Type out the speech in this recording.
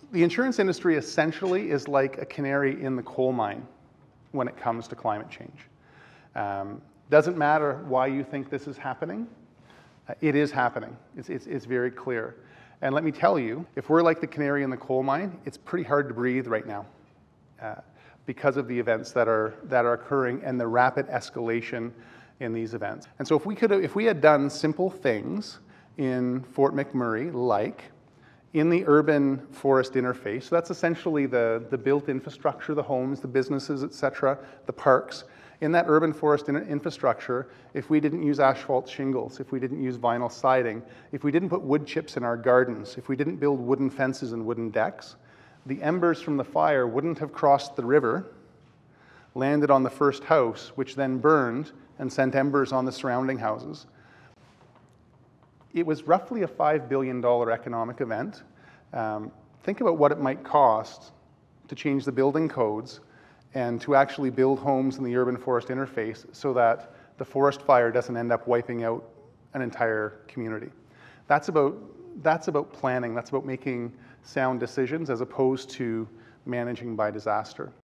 The insurance industry essentially is like a canary in the coal mine when it comes to climate change. Doesn't matter why you think this is happening, it is happening. It's very clear. And let me tell you, if we're like the canary in the coal mine, it's pretty hard to breathe right now because of the events that are occurring and the rapid escalation in these events. And so if we had done simple things in Fort McMurray, like in the urban forest interface, so that's essentially the built infrastructure, the homes, the businesses, et cetera, the parks. In that urban forest infrastructure, if we didn't use asphalt shingles, if we didn't use vinyl siding, if we didn't put wood chips in our gardens, if we didn't build wooden fences and wooden decks, the embers from the fire wouldn't have crossed the river, landed on the first house, which then burned and sent embers on the surrounding houses. It was roughly a $5 billion economic event. Think about what it might cost to change the building codes and to actually build homes in the urban forest interface so that the forest fire doesn't end up wiping out an entire community. That's about planning, that's about making sound decisions as opposed to managing by disaster.